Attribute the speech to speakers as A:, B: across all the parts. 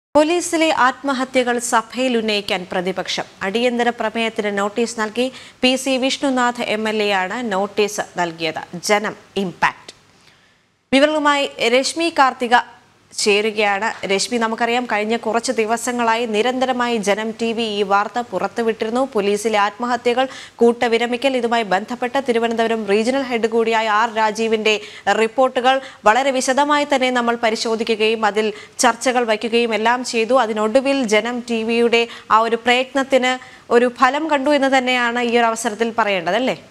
A: പോലീസിലെ ആത്മഹത്യകൾ സഭയിൽ ഉന്നയിക്കാൻ പ്രതിപക്ഷം അടിയന്തര പ്രമേയത്തിന് നോട്ടീസ് നൽകി പി.സി. വിഷ്ണുനാഥ് എം.എൽ.എ. ആണ് നോട്ടീസ് നൽകിയത്. ജനം ഇംപാക്ട് വിവരങ്ങളുമായി രശ്മി കാർത്തിക ചേരുകയാണ്. രശ്മി, നമുക്കറിയാം കഴിഞ്ഞ കുറച്ച് ദിവസങ്ങളായി നിരന്തരമായി ജനം ടി.വി. ഈ വാർത്ത പുറത്തുവിട്ടിരുന്നു. പോലീസിലെ ആത്മഹത്യകൾ, കൂട്ടവിരമിക്കൽ, ഇതുമായി ബന്ധപ്പെട്ട് തിരുവനന്തപുരം റീജിയണൽ ഹെഡ് കൂടിയായ ആർ രാജീവിന്റെ റിപ്പോർട്ടുകൾ വളരെ വിശദമായി തന്നെ നമ്മൾ പരിശോധിക്കുകയും അതിൽ ചർച്ചകൾ വയ്ക്കുകയും എല്ലാം ചെയ്തു. അതിനൊടുവിൽ ജനം ടി.വിയുടെ ആ ഒരു പ്രയത്നത്തിന് ഒരു ഫലം കണ്ടു എന്ന് തന്നെയാണ് ഈ ഒരു അവസരത്തിൽ പറയേണ്ടത്, അല്ലേ?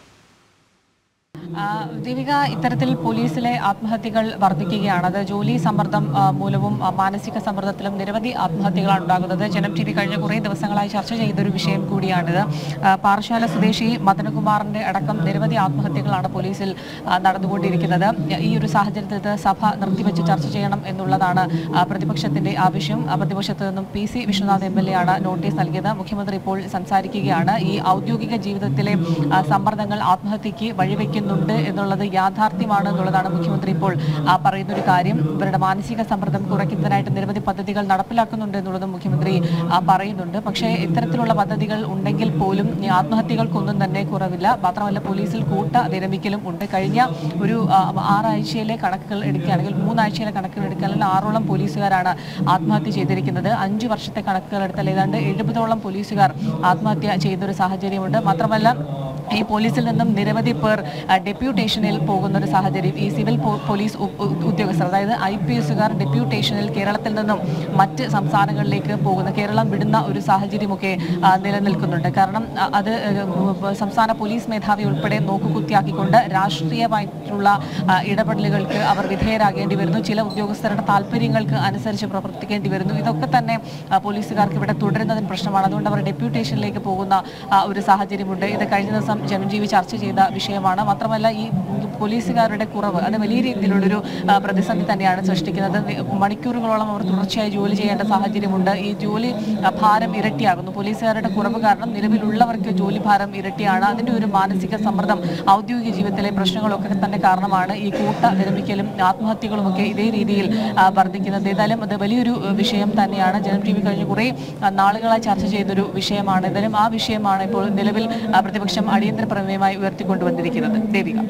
B: ദീപിക, ഇത്തരത്തിൽ പോലീസിലെ ആത്മഹത്യകൾ വർദ്ധിക്കുകയാണ്. അത് ജോലി സമ്മർദ്ദം മൂലവും മാനസിക സമ്മർദ്ദത്തിലും നിരവധി ആത്മഹത്യകളാണ് ഉണ്ടാകുന്നത്. ജനം ടി.വി. കഴിഞ്ഞ കുറേ ദിവസങ്ങളായി ചർച്ച ചെയ്തൊരു വിഷയം കൂടിയാണിത്. പാറശാല സ്വദേശി മദനകുമാറിന്റെ അടക്കം നിരവധി ആത്മഹത്യകളാണ് പോലീസിൽ നടന്നുകൊണ്ടിരിക്കുന്നത്. ഈ ഒരു സാഹചര്യത്തിൽ സഭ നിർത്തിവെച്ച് ചർച്ച ചെയ്യണം എന്നുള്ളതാണ് പ്രതിപക്ഷത്തിന്റെ ആവശ്യം. പ്രതിപക്ഷത്ത് നിന്നും പി.സി. വിഷ്ണുനാഥ് എം.എൽ.എ. ആണ് നോട്ടീസ് നൽകിയത്. മുഖ്യമന്ത്രി ഇപ്പോൾ സംസാരിക്കുകയാണ്. ഈ ഔദ്യോഗിക ജീവിതത്തിലെ സമ്മർദ്ദങ്ങൾ ആത്മഹത്യക്ക് വഴിവെക്കുന്നുണ്ട് എന്നുള്ളത് യാഥാർത്ഥ്യമാണ് എന്നുള്ളതാണ് മുഖ്യമന്ത്രി ഇപ്പോൾ പറയുന്ന ഒരു കാര്യം. ഇവരുടെ മാനസിക സമ്മർദ്ദം കുറയ്ക്കുന്നതിനായിട്ട് നിരവധി പദ്ധതികൾ നടപ്പിലാക്കുന്നുണ്ട് എന്നുള്ളതും മുഖ്യമന്ത്രി പറയുന്നുണ്ട്. പക്ഷേ ഇത്തരത്തിലുള്ള പദ്ധതികൾ ഉണ്ടെങ്കിൽ പോലും ആത്മഹത്യകൾക്കൊന്നും തന്നെ കുറവില്ല. മാത്രമല്ല, പോലീസിൽ കൂട്ട വിരമിക്കലും ഉണ്ട്. കഴിഞ്ഞ ഒരു 6 ആഴ്ചയിലെ കണക്കുകൾ എടുക്കുകയാണെങ്കിൽ 3 ആഴ്ചയിലെ കണക്കുകൾ എടുക്കുകയാണെങ്കിൽ 6ഓളം പോലീസുകാരാണ് ആത്മഹത്യ ചെയ്തിരിക്കുന്നത്. 5 വർഷത്തെ കണക്കുകൾ എടുത്താൽ ഏതാണ്ട് 70ഓളം പോലീസുകാർ ആത്മഹത്യ ചെയ്യുന്ന ഒരു സാഹചര്യമുണ്ട്. മാത്രമല്ല, ഈ പോലീസിൽ നിന്നും നിരവധി പേർ ഡെപ്യൂട്ടേഷനിൽ പോകുന്ന ഒരു സാഹചര്യം, ഈ സിവിൽ പോലീസ് ഉദ്യോഗസ്ഥർ, അതായത് IPSകാർ ഡെപ്യൂട്ടേഷനിൽ കേരളത്തിൽ നിന്നും മറ്റ് സംസ്ഥാനങ്ങളിലേക്ക് പോകുന്ന, കേരളം വിടുന്ന ഒരു സാഹചര്യമൊക്കെ നിലനിൽക്കുന്നുണ്ട്. കാരണം അത് സംസ്ഥാന പോലീസ് മേധാവി ഉൾപ്പെടെ നോക്കുകുത്തിയാക്കിക്കൊണ്ട് രാഷ്ട്രീയമായിട്ടുള്ള ഇടപെടലുകൾക്ക് അവർ വിധേയരാകേണ്ടി വരുന്നു. ചില ഉദ്യോഗസ്ഥരുടെ താല്പര്യങ്ങൾക്ക് അനുസരിച്ച് പ്രവർത്തിക്കേണ്ടി വരുന്നു. ഇതൊക്കെ തന്നെ പോലീസുകാർക്ക് ഇവിടെ തുടരുന്നതിന് പ്രശ്നമാണ്. അതുകൊണ്ട് അവർ ഡെപ്യൂട്ടേഷനിലേക്ക് പോകുന്ന ഒരു സാഹചര്യമുണ്ട്. ഇത് കഴിഞ്ഞ ദിവസം ജനം ടി.വി. ചർച്ച ചെയ്ത വിഷയമാണ്. മാത്രമല്ല, ഈ പോലീസുകാരുടെ കുറവ് അത് വലിയ രീതിയിലുള്ളൊരു പ്രതിസന്ധി തന്നെയാണ് സൃഷ്ടിക്കുന്നത്. മണിക്കൂറുകളോളം അവർ തുടർച്ചയായി ജോലി ചെയ്യേണ്ട സാഹചര്യമുണ്ട്. ഈ ജോലി ഭാരം ഇരട്ടിയാകുന്നു. പോലീസുകാരുടെ കുറവ് കാരണം നിലവിലുള്ളവർക്ക് ജോലി ഭാരം ഇരട്ടിയാണ്. അതിൻ്റെ ഒരു മാനസിക സമ്മർദ്ദം ഔദ്യോഗിക ജീവിതത്തിലെ പ്രശ്നങ്ങളൊക്കെ തന്നെ കാരണമാണ് ഈ കൂട്ട വിരമിക്കലും ആത്മഹത്യകളുമൊക്കെ ഇതേ രീതിയിൽ വർദ്ധിക്കുന്നത്. ഏതായാലും അത് വലിയൊരു വിഷയം തന്നെയാണ്. ജനം ടി.വി. കഴിഞ്ഞ കുറേ നാളുകളായി ചർച്ച ചെയ്തൊരു വിഷയമാണ്. ഏതായാലും ആ വിഷയമാണ് ഇപ്പോൾ നിലവിൽ പ്രതിപക്ഷം അടിയന്തര പ്രമേയമായി ഉയർത്തിക്കൊണ്ടുവന്നിരിക്കുന്നത്. ദേവിക.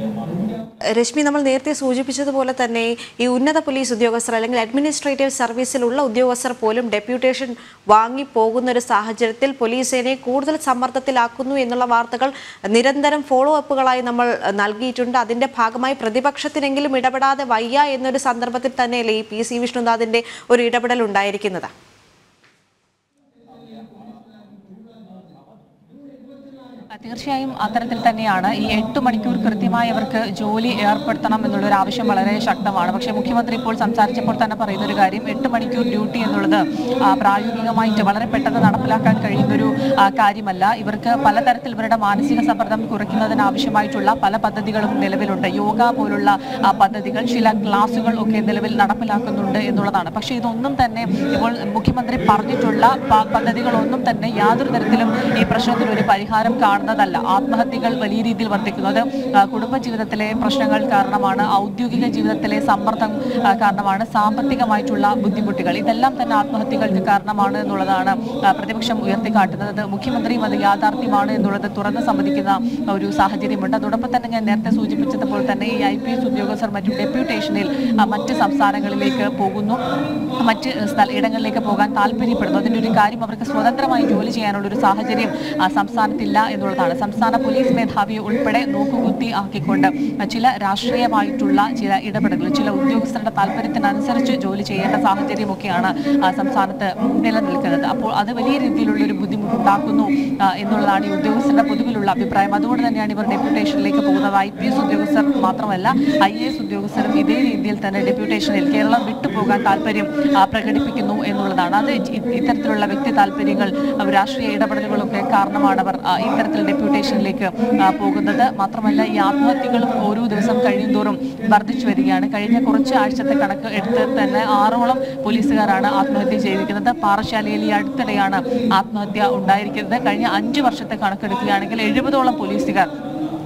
A: രശ്മി, നമ്മൾ നേരത്തെ സൂചിപ്പിച്ചതുപോലെ തന്നെ ഈ ഉന്നത പോലീസ് ഉദ്യോഗസ്ഥർ അല്ലെങ്കിൽ അഡ്മിനിസ്ട്രേറ്റീവ് സർവീസിലുള്ള ഉദ്യോഗസ്ഥർ പോലും ഡെപ്യൂട്ടേഷൻ വാങ്ങി പോകുന്ന ഒരു സാഹചര്യത്തിൽ പോലീസിനെ കൂടുതൽ സമ്മർദ്ദത്തിലാക്കുന്നു എന്നുള്ള വാർത്തകൾ നിരന്തരം ഫോളോ അപ്പുകളായി നമ്മൾ നൽകിയിട്ടുണ്ട്. അതിന്റെ ഭാഗമായി പ്രതിപക്ഷത്തിനെങ്കിലും ഇടപെടാതെ വയ്യ എന്നൊരു സന്ദർഭത്തിൽ തന്നെയല്ലേ ഈ പി.സി. വിഷ്ണുനാഥിന്റെ ഒരു ഇടപെടൽ ഉണ്ടായിരിക്കുന്നത്?
B: തീർച്ചയായും അത്തരത്തിൽ തന്നെയാണ്. ഈ 8 മണിക്കൂർ കൃത്യമായി അവർക്ക് ജോലി ഏർപ്പെടുത്തണം എന്നുള്ളൊരു ആവശ്യം വളരെ ശക്തമാണ്. പക്ഷേ മുഖ്യമന്ത്രി ഇപ്പോൾ സംസാരിച്ചപ്പോൾ തന്നെ പറയുന്നൊരു കാര്യം, 8 മണിക്കൂർ ഡ്യൂട്ടി എന്നുള്ളത് പ്രായോഗികമായിട്ട് വളരെ പെട്ടെന്ന് നടപ്പിലാക്കാൻ കഴിയുന്നൊരു കാര്യമല്ല. ഇവർക്ക് പലതരത്തിൽ ഇവരുടെ മാനസിക സമ്മർദ്ദം കുറയ്ക്കുന്നതിന് ആവശ്യമായിട്ടുള്ള പല പദ്ധതികളും നിലവിലുണ്ട്. യോഗ പോലുള്ള പദ്ധതികൾ, ചില ക്ലാസുകൾ ഒക്കെ നിലവിൽ നടപ്പിലാക്കുന്നുണ്ട് എന്നുള്ളതാണ്. പക്ഷേ ഇതൊന്നും തന്നെ ഇപ്പോൾ മുഖ്യമന്ത്രി പറഞ്ഞിട്ടുള്ള പദ്ധതികളൊന്നും തന്നെ യാതൊരു തരത്തിലും ഈ പ്രശ്നത്തിനൊരു പരിഹാരം കാണുന്നതല്ല. ആത്മഹത്യകൾ വലിയ രീതിയിൽ വർദ്ധിക്കുന്നത് കുടുംബജീവിതത്തിലെ പ്രശ്നങ്ങൾ കാരണമാണ്, ഔദ്യോഗിക ജീവിതത്തിലെ സമ്മർദ്ദം കാരണമാണ്, സാമ്പത്തികമായിട്ടുള്ള ബുദ്ധിമുട്ടുകൾ, ഇതെല്ലാം തന്നെ ആത്മഹത്യകൾക്ക് കാരണമാണ് എന്നുള്ളതാണ് പ്രതിപക്ഷം ഉയർത്തിക്കാട്ടുന്നത്. മുഖ്യമന്ത്രിയും അത് യാഥാർത്ഥ്യമാണ് എന്നുള്ളത് തുറന്ന് സമ്മതിക്കുന്ന ഒരു സാഹചര്യമുണ്ട്. അതോടൊപ്പം തന്നെ ഞാൻ നേരത്തെ സൂചിപ്പിച്ചതുപോലെ തന്നെ ഈ IPS ഉദ്യോഗസ്ഥർ മറ്റു ഡെപ്യൂട്ടേഷനിൽ മറ്റ് സംസ്ഥാനങ്ങളിലേക്ക് പോകുന്നു, മറ്റ് ഇടങ്ങളിലേക്ക് പോകാൻ താല്പര്യപ്പെടുന്നു. അതിൻ്റെ ഒരു കാര്യം, അവർക്ക് സ്വതന്ത്രമായി ജോലി ചെയ്യാനുള്ള ഒരു സാഹചര്യം സംസ്ഥാനത്തില്ല എന്നുള്ളതാണ്. സംസ്ഥാന പോലീസ് മേധാവിയെ ഉൾപ്പെടെ നോക്കുകുത്തി ആക്കിക്കൊണ്ട് ചില രാഷ്ട്രീയമായിട്ടുള്ള ചില ഇടപെടലുകൾ, ചില ഉദ്യോഗസ്ഥരുടെ താല്പര്യത്തിനനുസരിച്ച് ജോലി ചെയ്യേണ്ട സാഹചര്യമൊക്കെയാണ് സംസ്ഥാനത്ത് നിലനിൽക്കുന്നത്. അപ്പോൾ അത് വലിയ രീതിയിലുള്ളൊരു ബുദ്ധിമുട്ടുണ്ടാക്കുന്നു എന്നുള്ളതാണ് ഈ ഉദ്യോഗസ്ഥരുടെ പൊതുവിലുള്ള അഭിപ്രായം. അതുകൊണ്ട് തന്നെയാണ് ഇവർ ഡെപ്യൂട്ടേഷനിലേക്ക് പോകുന്നത്. IPS ഉദ്യോഗസ്ഥർ മാത്രമല്ല, IAS ഉദ്യോഗസ്ഥരും ഇതേ രീതിയിൽ തന്നെ ഡെപ്യൂട്ടേഷനിൽ കേരളം വിട്ടുപോകാൻ താല്പര്യം പ്രകടിപ്പിക്കുന്നു എന്നുള്ളതാണ്. അത് ഇത്തരത്തിലുള്ള വ്യക്തി താല്പര്യങ്ങൾ, രാഷ്ട്രീയ ഇടപെടലുകളൊക്കെ കാരണമാണ് അവർ ഇത്തരത്തിൽ ഡെപ്യൂട്ടേഷനിലേക്ക് പോകുന്നത്. മാത്രമല്ല, ഈ ആത്മഹത്യകളും ഓരോ ദിവസം കഴിയുന്തോറും വർദ്ധിച്ചു വരികയാണ്. കഴിഞ്ഞ കുറച്ച് ആഴ്ചത്തെ കണക്ക് എടുത്ത് തന്നെ 6ഓളം പോലീസുകാരാണ് ആത്മഹത്യ ചെയ്തിരിക്കുന്നത്. പാറശാലയിൽ ഈ അടുത്തിടെയാണ് ആത്മഹത്യ ഉണ്ടായിരിക്കുന്നത്. കഴിഞ്ഞ 5 വർഷത്തെ കണക്കെടുക്കുകയാണെങ്കിൽ 70ഓളം പോലീസുകാർ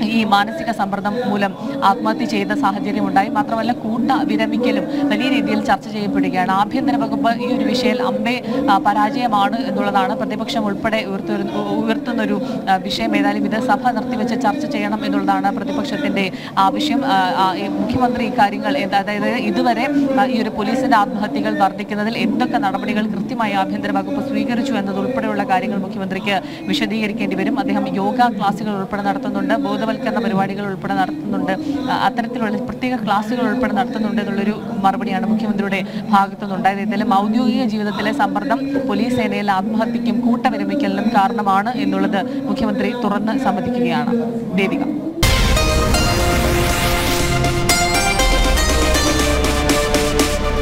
B: ഈ മാനസിക സമ്മർദ്ദം മൂലം ആത്മഹത്യ ചെയ്ത സാഹചര്യം ഉണ്ടായി. മാത്രമല്ല കൂട്ട വിരമിക്കലും വലിയ രീതിയിൽ ചർച്ച ചെയ്യപ്പെടുകയാണ്. ആഭ്യന്തര വകുപ്പ് ഈ ഒരു വിഷയം അമ്പേ പരാജയമാണ് എന്നുള്ളതാണ് പ്രതിപക്ഷം ഉൾപ്പെടെ ഉയർത്തുന്നൊരു വിഷയം. ഏതായാലും ഇത് സഭ നിർത്തിവെച്ച് ചർച്ച ചെയ്യണം എന്നുള്ളതാണ് പ്രതിപക്ഷത്തിന്റെ ആവശ്യം. മുഖ്യമന്ത്രി ഇക്കാര്യങ്ങൾ അതായത് ഇതുവരെ ഈ ഒരു പോലീസിന്റെ ആത്മഹത്യകൾ വർദ്ധിക്കുന്നതിൽ എന്തൊക്കെ നടപടികൾ കൃത്യമായി ആഭ്യന്തര വകുപ്പ് സ്വീകരിച്ചു എന്നതുൾപ്പെടെയുള്ള കാര്യങ്ങൾ മുഖ്യമന്ത്രിക്ക് വിശദീകരിക്കേണ്ടി വരും. അദ്ദേഹം യോഗ ക്ലാസുകൾ ഉൾപ്പെടെ നടത്തുന്നുണ്ട്, ബോധവൽക്കരണ പരിപാടികൾ ഉൾപ്പെടെ നടത്തുന്നുണ്ട്, അത്തരത്തിലുള്ള പ്രത്യേക ക്ലാസുകൾ ഉൾപ്പെടെ നടത്തുന്നുണ്ട് എന്നുള്ളൊരു മറുപടിയാണ് മുഖ്യമന്ത്രിയുടെ ഭാഗത്തുനിന്നുണ്ടായത്. ഏതായാലും ഔദ്യോഗിക ജീവിതത്തിലെ സമ്മർദ്ദം പോലീസ് സേനയിലെ ആത്മഹത്യക്കും കൂട്ടവിരമിക്കലിനും കാരണമാണ് എന്നുള്ളത് മുഖ്യമന്ത്രി തുറന്ന് സമ്മതിക്കുകയാണ്. ദേവിക.